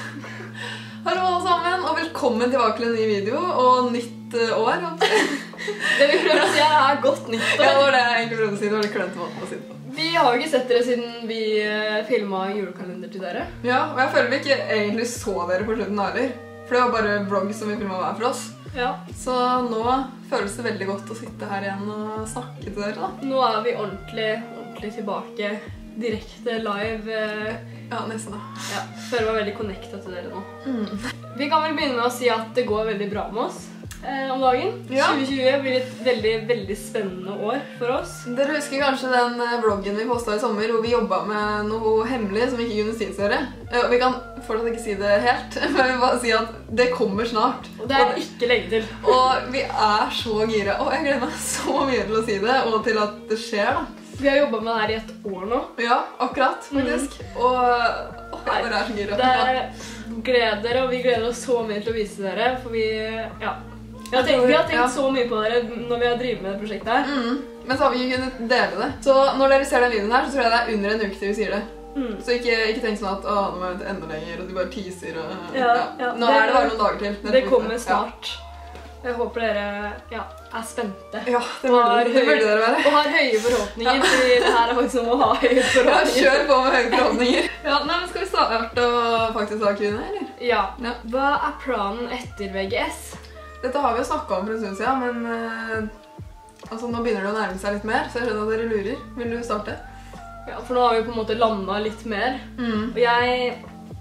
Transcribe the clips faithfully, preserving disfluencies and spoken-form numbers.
Hallo alle sammen, og velkommen tilbake til en ny video og nytt uh, år. Det vi prøver å si her er godt nytt år. Ja, det var det jeg egentlig prøvde å si. Det var litt klønt måten å si det på. Vi har jo ikke sett dere siden vi uh, filmet julekalender til dere. Ja, og jeg føler vi ikke egentlig så dere på slutten heller. For det var bare vlogg som vi filmet hver for oss. Ja. Så nå føles det veldig godt å sitte her igjen og snakke til dere da. Nå er vi ordentlig, ordentlig tilbake, direkte live. Uh, ja, nesten da. Ja, føler meg veldig connectet til dere nå. Mm. Vi kan vel begynne med å si at det går veldig bra med oss eh, om dagen. Ja. tjue tjue blir et veldig, veldig spennende år for oss. Dere husker kanskje den vloggen vi postet i sommer, hvor vi jobbet med noe hemmelig som vi ikke kunne si til dere. Vi kan fortsatt ikke si det helt, men vi vil bare si at det kommer snart. Og det er og, ikke lenge til. Og vi er så gira, og jeg gleder meg så mye til å si det, og til at det skjer da. Vi har jobbet med det her i et år nå. Ja, akkurat, faktisk. Mm. Og å, jeg bare er så gira. Det er gleder, og vi gleder oss så mye til å vise dere, for vi, ja. Vi har tenkt, vi har tenkt ja. så mye på dere når vi har drivet med det prosjektet her. Mm. Men så har vi ikke kunnet dele det. Så når dere ser den videoen her, så tror jeg det er under en uke til vi sier det. Mm. Så ikke, ikke tenk sånn at å, nå må jeg vente enda lenger, og du bare teaser. Og, ja, ja. Ja. Nå det, er det bare noen dager til. Det kommer snart. Ja. Jeg håper dere ja, er spente. Ja, det burde, det burde dere være. Og har høye forhåpninger, ja. Fordi det her er faktisk som å ha høye forhåpninger. Ja, kjør på med høye forhåpninger. Ja, nei, men skal vi starte å faktisk ha Q and A, eller? Ja. ja. Hva er planen etter V G S? Dette har vi jo snakket om for en stund siden, men uh, altså, nå begynner det å nærme seg litt mer, så jeg skjønner at dere lurer. Vil du starte? Ja, for nå har vi på en måte landet litt mer. Mm. Og jeg...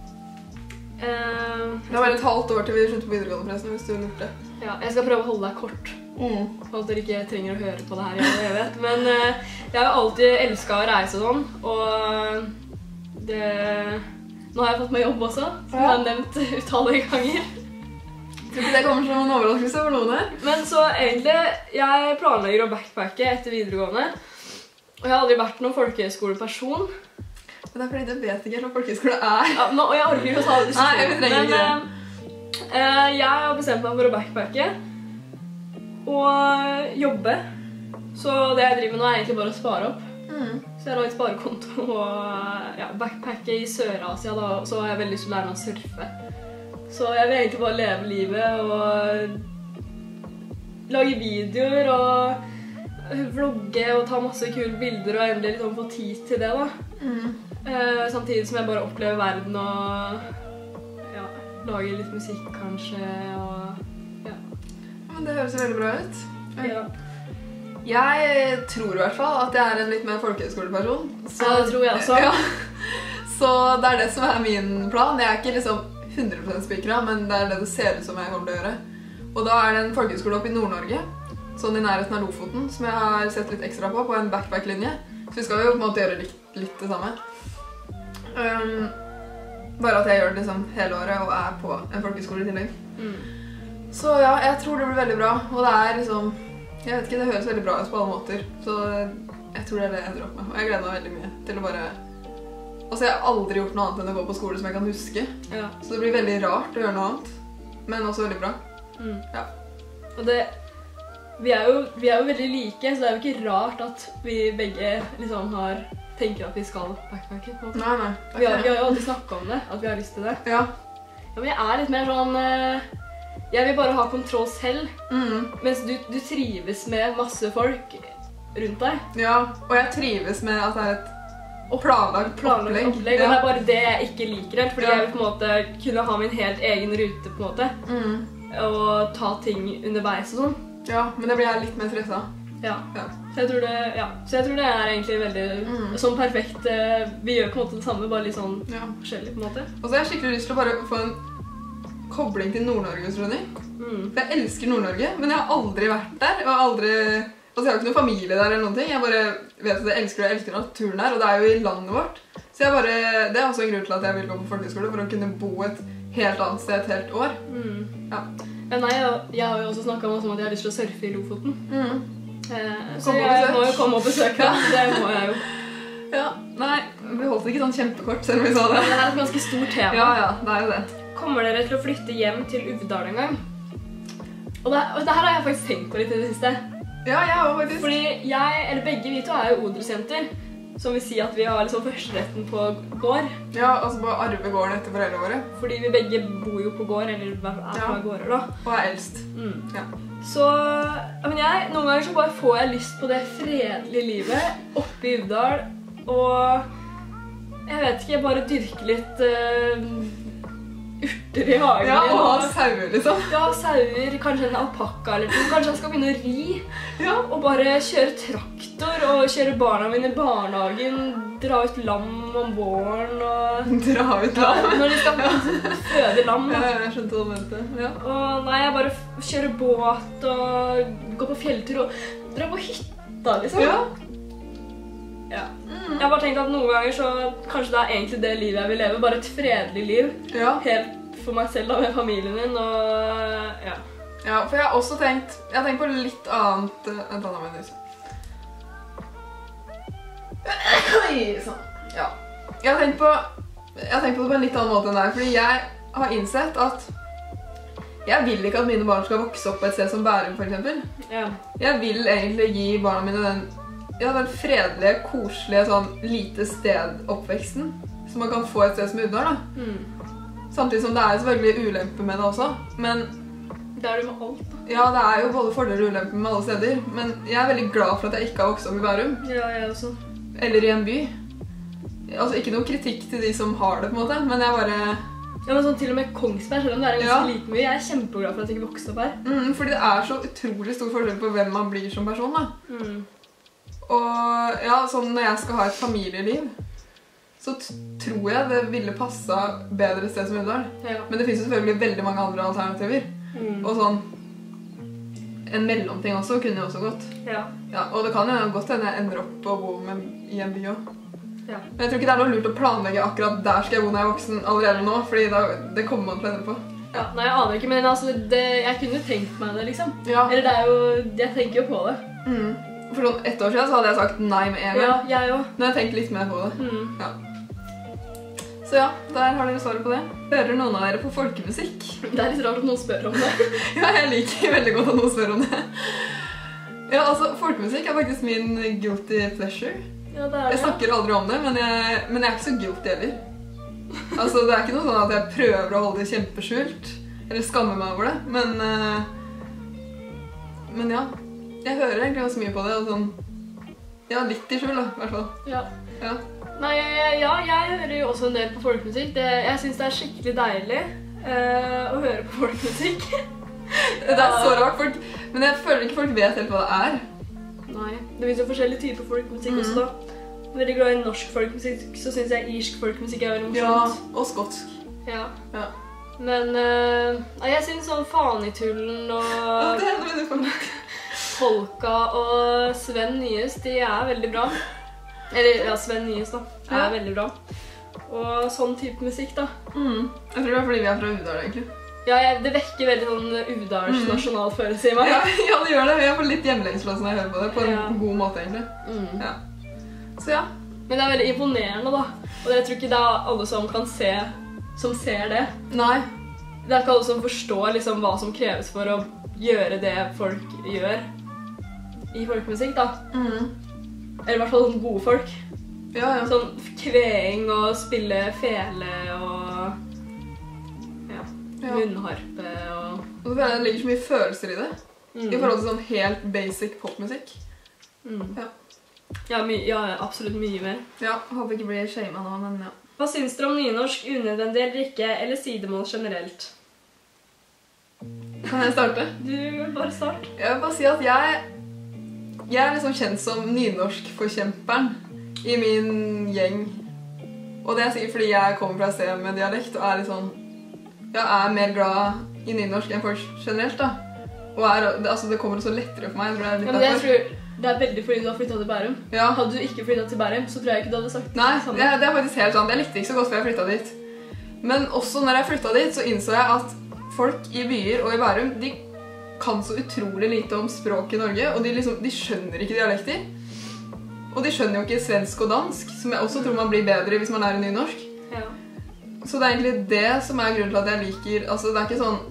Uh, det var et halvt år til vi slutter på videregående forresten, hvis du lurte. Ja, jeg skal prøve å holde deg kort, mm. for at dere ikke trenger å høre på det her i all evighet. Men uh, jeg har jo alltid elsket å reise og sånn, og det... Nå har jeg fått meg jobb også, som jeg har nevnt utallige ganger. Jeg tror ikke det kommer som en overraskelse for noen her. Men så egentlig, jeg planlegger å backpacke etter videregående, og jeg har aldri vært noen folkehøyskoleperson. Men det er fordi du vet ikke hva folkehøyskole er. Ja, nå, og jeg orker ikke å ta det Nei, jeg trenger ikke det. Uh, jeg har bestemt meg for å backpacke og jobbe. Så det jeg driver med nå er egentlig bare å spare opp. Mm. Så jeg har laget sparekonto og ja, backpacke i Sør-Asia da, og så har jeg veldig lyst til å lære meg å surfe. Så jeg vil egentlig bare leve livet og lage videoer og vlogge og ta masse kule bilder og endelig liksom få tid til det da. Mm. Uh, samtidig som jeg bare opplever verden og ja, lager litt musikk kanskje og ja. Men det høres veldig bra ut. Ja. Jeg tror i hvert fall at jeg er en litt mer folkehøyskoleperson. Så, ja, det tror jeg også. Ja. Så det er det som er min plan. Jeg er ikke liksom hundre prosent spikra, men det er det det ser ut som jeg kommer til å gjøre. Og da er det en folkehøyskole oppe i Nord-Norge, sånn i nærheten av Lofoten, som jeg har sett litt ekstra på, på en backpack-linje. Så vi skal jo på en måte gjøre litt, litt det samme. Um, bare at jeg gjør det liksom hele året og er på en folkehøyskole i tillegg. Mm. Så ja, jeg tror det blir veldig bra. Og det er liksom, jeg vet ikke, det høres veldig bra ut på alle måter. Så jeg tror det er det jeg ender opp med. Og jeg gleder meg veldig mye til å bare... Altså jeg har aldri gjort noe annet enn å gå på skole som jeg kan huske. Ja. Så det blir veldig rart å gjøre noe annet. Men også veldig bra. Mm. Ja. Og det... Vi er, jo, vi er jo veldig like, så det er jo ikke rart at vi begge liksom har tenker at vi skal backpacke. Nei, nei. Okay. Vi, har, vi har jo alltid snakket om det, at vi har lyst til det. Ja. Ja, men jeg er litt mer sånn... Jeg vil bare ha kontroll selv, mm. mens du, du trives med masse folk rundt deg. Ja, og jeg trives med at det er et planlagt, planlagt opplegg. opplegg ja. Og det er bare det jeg ikke liker helt, fordi ja. Jeg vil på en måte kunne ha min helt egen rute på en måte. Mm. Og ta ting underveis og sånn. Ja, men det blir jeg litt mer stresset. Ja. Ja. Så, jeg tror det, ja. Så jeg tror det er egentlig veldig mm. sånn perfekt. Vi gjør på en måte det samme, bare litt sånn ja. Forskjellig på en måte. Og så har jeg skikkelig lyst til å bare få en kobling til Nord-Norge, tror jeg. Mm. For jeg elsker Nord-Norge, men jeg har aldri vært der. Og aldri... Altså jeg har ikke noen familie der eller noen ting. Jeg bare vet at jeg elsker det, jeg elsker naturen der, og det er jo i landet vårt. Så jeg bare... Det er også en grunn til at jeg vil gå på folkehøyskole, for å kunne bo et helt annet sted et helt år. Mm. Ja. Ja, nei, jeg, jeg har jo også snakket om at jeg har lyst til å surfe i Lofoten. Mm. Eh, så kom jeg må jo komme og besøke, det må jeg jo. Ja, nei, vi holdt ikke sånn kjempekort selv om vi sa det. Det er et ganske stort tema. Ja, ja, det er jo det. Kommer dere til å flytte hjem til Uvdal en gang? Og det, og det her har jeg faktisk tenkt på litt i det siste. Ja, jeg har faktisk. Fordi jeg, eller begge vi to er jo odelsjenter. som vil si at vi har liksom førsteretten på gård. Ja, altså på arve gården etter foreldrene våre. Fordi vi begge bor jo på gård, eller er på Ja. gårder da. Og er eldst. Mm. Ja. Så, ja, men jeg, noen ganger så bare får jeg lyst på det fredelige livet oppe i Uvdal, og jeg vet ikke, jeg bare dyrker litt uh, urter i hagen. Ja, og ha sauer liksom. Ja, sauer, kanskje en alpakka eller noe. Kanskje jeg skal begynne å ri, Ja. og bare kjøre traktor, og kjøre barna mine i barnehagen, dra ut lam om våren, og Dra ut ja, lam. når de skal føde lam. Ja, Da. jeg skjønte hva du mente. Ja. Og nei, jeg bare f- kjører båt og går på fjelltur og drar på hytta, liksom. Ja. Ja. Jeg har bare tenkt at noen ganger så kanskje det er egentlig det livet jeg vil leve, bare et fredelig liv. Ja. Helt for meg selv og med familien min, og ja. Ja, for jeg har også tenkt, jeg har tenkt på litt annet uh, enn tanna mi. Oi, sånn. Ja. Jeg har tenkt på, jeg har tenkt på det på en litt annen måte enn deg, fordi jeg har innsett at jeg vil ikke at mine barn skal vokse opp på et sted som Bærum, for eksempel. Ja. Jeg vil egentlig gi barna mine den, ja, den fredelige, koselige, sånn lite sted-oppveksten som man kan få et sted som Uvdal, da. Mm. Samtidig som det er selvfølgelig ulempe med det også, men Det er det med alt, da. ja, det er jo både fordeler og ulemper med alle steder, men jeg er veldig glad for at jeg ikke har vokst opp i Bærum, Ja, jeg også. eller i en by. Altså, ikke noe kritikk til de som har det, på en måte, men jeg bare... Ja, men sånn til og med Kongsberg, selv om det er en Ja. ganske liten by, jeg er kjempeglad for at jeg ikke vokste opp her. Mm, fordi det er så utrolig stor forskjell på hvem man blir som person, da. Mm. Og ja, sånn når jeg skal ha et familieliv, så t tror jeg det ville passet bedre sted som Uvdal. Ja. Men det finnes jo selvfølgelig veldig mange andre alternativer. Mm. Og sånn, en mellomting også kunne jo også gått. Ja. Ja, og det kan jo godt hende jeg ender opp å bo med, i en by også. Ja. Men jeg tror ikke det er noe lurt å planlegge akkurat der skal jeg bo når jeg er voksen allerede nå, fordi da, det kommer man til å endre på. Ja, nei, jeg aner ikke, men altså, det, jeg kunne tenkt meg det, liksom. Ja. Eller det er jo, jeg tenker jo på det. Mm. For sånn ett år siden så hadde jeg sagt nei med en gang. Ja, jeg jo. Nå har jeg tenkt litt mer på det. Mm. Ja. Så ja, der har dere svaret på det. Hører noen av dere på folkemusikk? Det er litt rart at noen spør om det. Ja, jeg liker veldig godt at noen spør om det. Ja, altså, folkemusikk er faktisk min guilty pleasure. Ja, det er Jeg det. snakker aldri om det, men jeg, men jeg er ikke så guilty heller. Altså, det er ikke noe sånn at jeg prøver å holde det kjempeskjult, eller skammer meg over det, men... eh, men ja, jeg hører egentlig ganske mye på det, og sånn... Ja, litt i skjul da, i hvert fall. Ja. Ja. Nei, jeg- ja, jeg hører jo også en del på folkemusikk. Det, jeg synes det er skikkelig deilig eh, å høre på folkemusikk. Det er så rart, folk, men jeg føler ikke folk vet helt hva det er. Nei, det finnes jo forskjellige typer folkemusikk Mhm. også da. Veldig glad i norsk folkemusikk, så synes jeg irsk folkemusikk er veldig Ja, morsomt. og skotsk. Ja. Ja. Men eh, nei, jeg synes sånn Faen i tullen Ja, og det er noe du får. Folka og Sven Nyhus, de er veldig bra. Eller, ja, Sven Nyhus da, er Ja. veldig bra. Og sånn type musikk da. Mm. Jeg tror det er fordi vi er fra Uvdal, egentlig. Ja, jeg, det vekker veldig sånn Uvdals Mm. nasjonalfølelse i meg. Ja, ja, det gjør det. Jeg får litt hjemlengsel når jeg hører på det, på en Ja. god måte, egentlig. Mm. Ja. Så ja. Men det er veldig imponerende da. Og jeg tror ikke det er alle som kan se, som ser det. Nei. Det er ikke alle som forstår liksom hva som kreves for å gjøre det folk gjør i folkemusikk da. Mm. Eller i hvert fall sånn gode folk. Ja, ja. Sånn kveing og spille fele og ja, Ja. munnharpe og... Og så føler jeg det ligger så mye følelser i det, Mm. i forhold til sånn helt basic popmusikk. Mm. Ja. Ja, my, ja, absolutt mye mer. Ja, håper ikke blir shamet nå, men ja. Hva syns dere om nynorsk, unødvendig eller ikke, eller sidemål generelt? Kan jeg starte? Du, bare start. Jeg vil bare si at jeg, jeg er liksom kjent som nynorsk-forkjemperen i min gjeng. Og det er sikkert fordi jeg kommer fra et sted med dialekt og er litt sånn, jeg er mer glad i nynorsk enn folk generelt da. Og er, altså det kommer så lettere for meg, jeg tror det er litt Ja, men jeg derfor. tror det er veldig fordi du har flyttet til Bærum. Ja. Hadde du ikke flyttet til Bærum, så tror jeg ikke du hadde sagt Nei, det samme. det, det er faktisk helt sant. Jeg likte ikke så godt før jeg flyttet dit. Men også når jeg flyttet dit, så innså jeg at folk i byer og i Bærum, de kan så utrolig lite om språk i Norge, og de, liksom, de skjønner ikke dialekter. Og de skjønner jo ikke svensk og dansk, som jeg også tror man blir bedre i hvis man lærer nynorsk. Ja. Så det er egentlig det som er grunnen til at jeg liker, altså det er ikke sånn,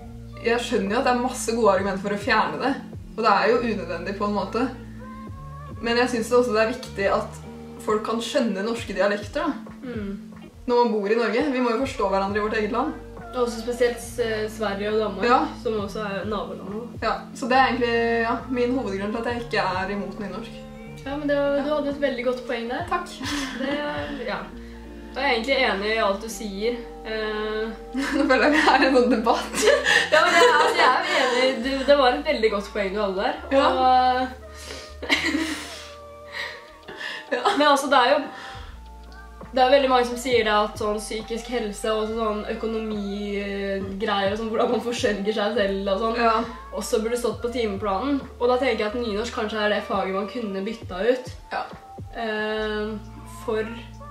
jeg skjønner jo at det er masse gode argumenter for å fjerne det, og det er jo unødvendig på en måte. men jeg synes det også det er viktig at folk kan skjønne norske dialekter da. Mm. Når man bor i Norge. Vi må jo forstå hverandre i vårt eget land. Også spesielt Sverige og Danmark, ja. Som også er nabolandet. Ja, så det er egentlig ja, min hovedgrunn til at jeg ikke er imot nynorsk. Ja, men det, ja. Du hadde et veldig godt poeng der. Takk. Det, ja. Jeg er egentlig enig i alt du sier. Uh... Nå føler jeg vi er i en sånn debatt. Ja, men jeg, altså, jeg er enig. Du, det var et veldig godt poeng du hadde der. Ja. Og, ja. Men altså, det er jo det er veldig mange som sier det at sånn psykisk helse og sånn økonomigreier og sånn, hvordan man forsørger seg selv og sånn, ja. Også burde stått på timeplanen. Og da tenker jeg at nynorsk kanskje er det faget man kunne bytta ut ja. uh, for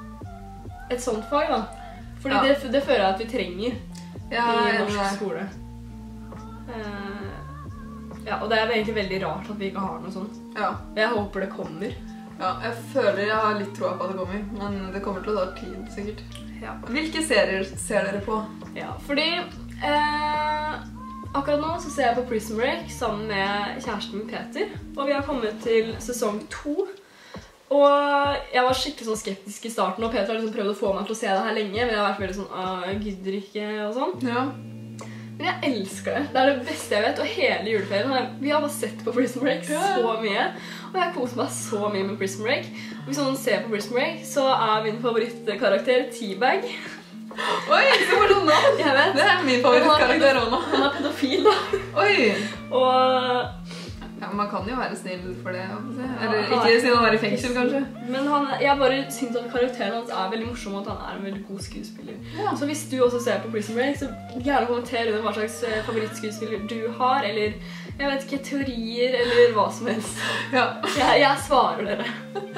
et sånt fag da. Fordi ja. det, det føler jeg at vi trenger ja, i norsk ja. skole. Uh, ja, og det er egentlig veldig rart at vi ikke har noe sånt. Ja. Jeg håper det kommer. Ja, jeg føler jeg har litt tro på at det kommer, men det kommer til å ta tid, sikkert. Ja. Hvilke serier ser dere på? Ja, fordi eh, akkurat nå så ser jeg på Prison Break sammen med kjæresten min Peter, og vi har kommet til sesong to. Og jeg var skikkelig sånn skeptisk i starten, og Peter har liksom prøvd å få meg til å se det her lenge, men jeg har vært veldig sånn, ah, jeg gidder ikke og sånn. Ja. Men jeg elsker det. Det er det beste jeg vet, og hele juleferien. Vi har bare sett på Prison Break så mye, og jeg koser meg så mye med Prison Break. Og hvis noen ser på Prison Break, så er min favorittkarakter T-Bag. Oi, så var det noe! Jeg vet. Det er min favorittkarakter også nå. Han er pedofil da. Oi! Og... Ja, man kan jo være snill for det, eller ikke siden han er i fengsel, kanskje. Men han, jeg bare synes at karakteren hans er veldig morsom, og at han er en veldig god skuespiller. Ja. Så hvis du også ser på Prison Break, så gjerne kommenter under hva slags favorittskuespiller du har, eller jeg vet ikke, teorier, eller hva som helst. Ja. Jeg, jeg svarer dere.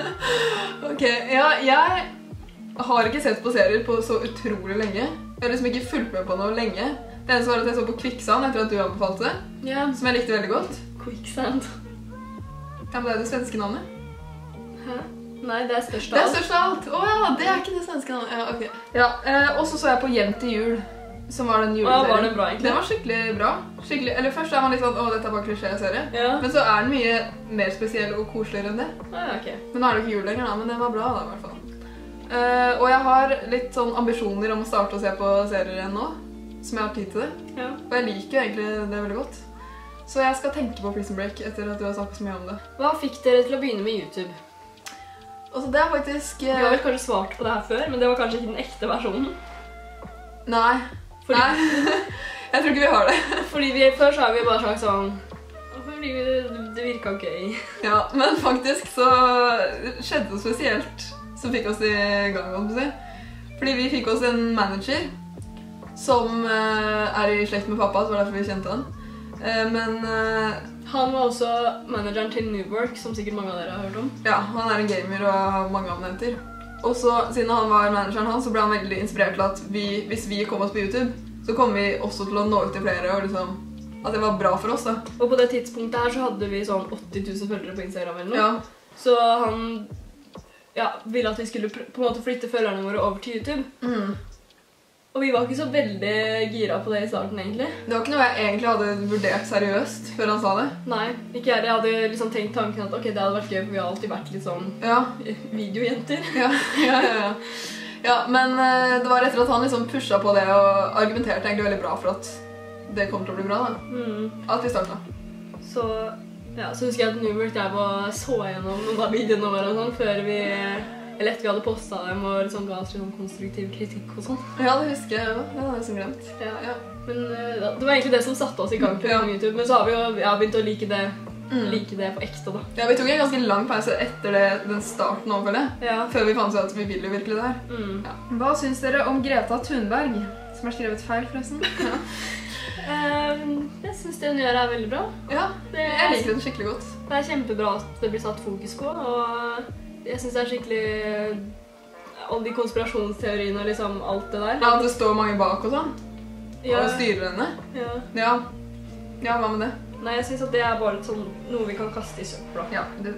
Ok, ja, jeg har ikke sett på serier på så utrolig lenge. Jeg har liksom ikke fulgt med på noe lenge. Det eneste var at jeg så på Kvicksand etter at du anbefalte det, ja. Som jeg likte veldig godt. Quicksand. Ja, men det er det svenske navnet. Hæ? Nei, det er størst av alt. Det er størst av alt. Åh ja, det er ikke det svenske navnet. Ja, ok. Ja, eh, og så så jeg på Hjem til jul, som var den juleserien. Ja, var den bra egentlig? Den var skikkelig bra. Skikkelig, eller først er man litt sånn, åh, dette er bare klisjé-serie. Ja. Men så er den mye mer spesiell og koseligere enn det. Ah, ja, ok. Men nå er det ikke jul lenger da, men den var bra da, i hvert fall. Eh, og jeg har litt sånn ambisjoner om å starte å se på serier igjen nå, som jeg har tid til det. Ja. Og jeg liker jo egentlig det veldig godt. Så jeg skal tenke på Prison Break etter at du har snakket så mye om det. Hva fikk dere til å begynne med YouTube? Altså, det er faktisk... Vi har vel kanskje svart på det her før, men det var kanskje ikke den ekte versjonen. Nei. Fordi... Nei. Jeg tror ikke vi har det. Fordi vi, før så har vi bare sagt sånn... Fordi det, det virket gøy. Ja, men faktisk så skjedde det spesielt som fikk oss i gang, om å si. Fordi vi fikk oss en manager som er i slekt med pappa, så var det derfor vi kjente han. Men uh, han var også manageren til Newwork, som sikkert mange av dere har hørt om. Ja, han er en gamer og har mange abonnenter. Og så, siden han var manageren hans, så ble han veldig inspirert til at vi, hvis vi kom oss på YouTube, så kom vi også til å nå ut til flere, og liksom, at det var bra for oss da. Og på det tidspunktet her så hadde vi sånn åtti tusen følgere på Instagram eller noe. Ja. Så han ja, ville at vi skulle på en måte flytte følgerne våre over til YouTube. Mm. Og vi var ikke så veldig gira på det i starten, egentlig. Det var ikke noe jeg egentlig hadde vurdert seriøst før han sa det. Nei, ikke jeg. Jeg hadde liksom tenkt tanken at ok, det hadde vært gøy, for vi har alltid vært litt sånn ja. Videojenter. Ja, ja, ja, ja. Ja, men uh, det var etter at han liksom pushet på det og argumenterte egentlig veldig bra for at det kommer til å bli bra da. Mm. At vi startet. Så, ja, så husker jeg at Newwork der var så gjennom noen av videoene våre og sånn, før vi... Eller etter vi hadde postet dem og liksom ga oss noen konstruktiv kritikk og sånn. Ja, det husker jeg jo. Det hadde jeg som glemt. Ja, ja. Men uh, det var egentlig det som satte oss i gang på ja. YouTube, men så har vi jo ja, begynt å like det, mm. like det på ekte da. Ja, vi tok en ganske lang pause etter det, den starten over det, ja. Før vi fant ut at vi vil jo virkelig det her. Mm. Ja. Hva synes dere om Greta Thunberg, som har skrevet feil forresten? Ja. uh, jeg synes det hun gjør er veldig bra. Ja, det, jeg liker den skikkelig godt. Det er kjempebra at det blir satt fokus på, og... Jeg synes det er skikkelig alle de konspirasjonsteoriene og liksom alt det der. Ja, at det står mange bak og sånn. Ja. Og styrer henne. Ja. Ja. Ja, hva med det? Nei, jeg synes at det er bare sånn, noe vi kan kaste i søpla. Ja, det,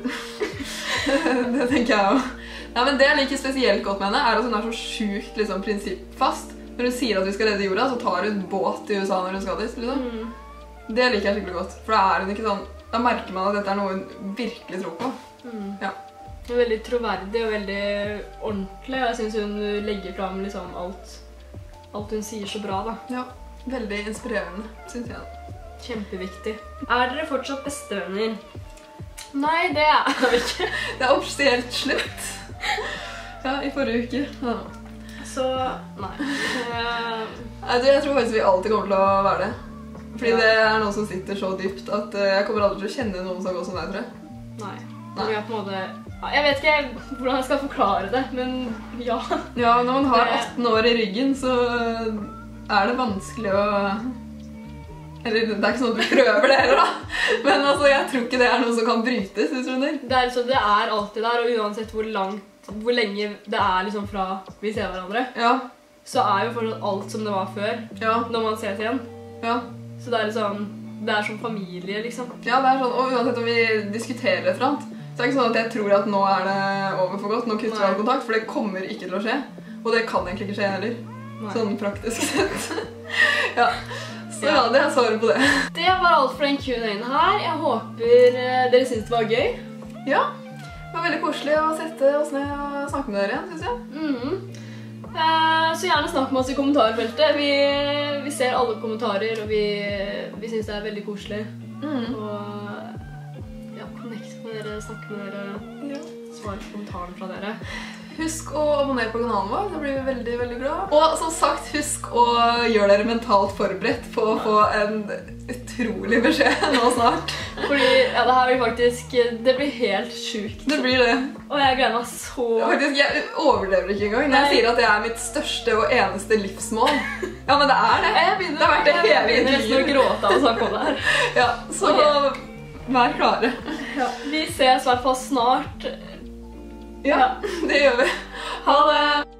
det tenker jeg også. Ja, men det jeg liker spesielt godt med henne er at hun er så sjukt liksom, prinsippfast. Når hun sier at vi skal redde jorda, så tar hun båt til U S A når hun skal dit. Liksom. Mm. Det liker jeg skikkelig godt, for da er hun ikke sånn, da merker man at dette er noe hun virkelig tror på. Mm. Ja. Hun er veldig troverdig og veldig ordentlig, og jeg synes hun legger frem liksom alt, alt hun sier så bra da. Ja, veldig inspirerende, synes jeg. Kjempeviktig. Er dere fortsatt bestevenner? Nei, det er vi ikke. Det er offisielt slutt. Ja, i forrige uke. Ja. Så, nei. Uh, jeg tror faktisk vi alltid kommer til å være det. Fordi ja. Det er noe som sitter så dypt at jeg kommer aldri til å kjenne noen så godt som deg, tror jeg. Nei. Nei. Vi har på en måte... Jeg vet ikke hvordan jeg skal forklare det, men ja. Ja, når man har atten år i ryggen, så er det vanskelig å... Eller det er ikke sånn at du prøver det heller da. Men altså, jeg tror ikke det er noe som kan brytes, hvis du skjønner. Det er, så det er alltid der, og uansett hvor langt, hvor lenge det er liksom fra vi ser hverandre, ja. Så er jo fortsatt alt som det var før, ja. Når man ses igjen. Ja. Så det er liksom, det er som familie, liksom. Ja, det er sånn, og uansett om vi diskuterer et eller annet, så er det ikke sånn at jeg tror at nå er det over for godt, nå kutter vi all kontakt, for det kommer ikke til å skje. Og det kan egentlig ikke skje heller, Nei. Sånn praktisk sett. Ja. Så ja, det er svaret på det. Det var alt for den Q and A-en her. Jeg håper dere synes det var gøy. Ja, det var veldig koselig å sette oss ned og snakke med dere igjen, synes jeg. Mm-hmm. eh, så gjerne snakk med oss i kommentarfeltet. Vi, vi ser alle kommentarer, og vi, vi synes det er veldig koselig. Mm. Og ja, connect med dere, snakke med dere, ja. Svare på kommentarene fra dere. Husk å abonnere på kanalen vår, da blir vi veldig, veldig glad. Og som sagt, husk å gjøre dere mentalt forberedt på å få en utrolig beskjed nå snart. Fordi, ja, det her blir faktisk, det blir helt sjukt. Det blir det. Og jeg gleder meg så... Faktisk, jeg overlever ikke engang når jeg sier at det er mitt største og eneste livsmål. Ja, men det er det. Jeg begynner, det har vært det hele jeg begynner nesten å gråte av å snakke om det her. Ja, så okay. Vær klare. Ja, vi ses i hvert fall snart. Ja, det gjør vi. Ha det!